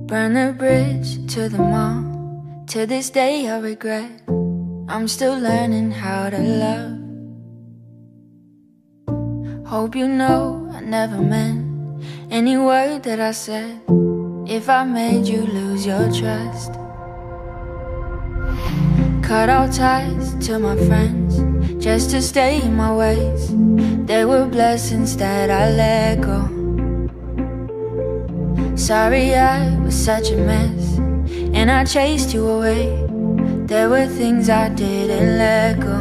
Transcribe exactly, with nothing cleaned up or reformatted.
Burn the bridge to the mall. To this day I regret I'm still learning how to love. Hope you know I never meant any word that I said. If I made you lose your trust, cut all ties to my friends just to stay in my ways. They were blessings that I let go. Sorry I was such a mess and I chased you away. There were things I didn't let go.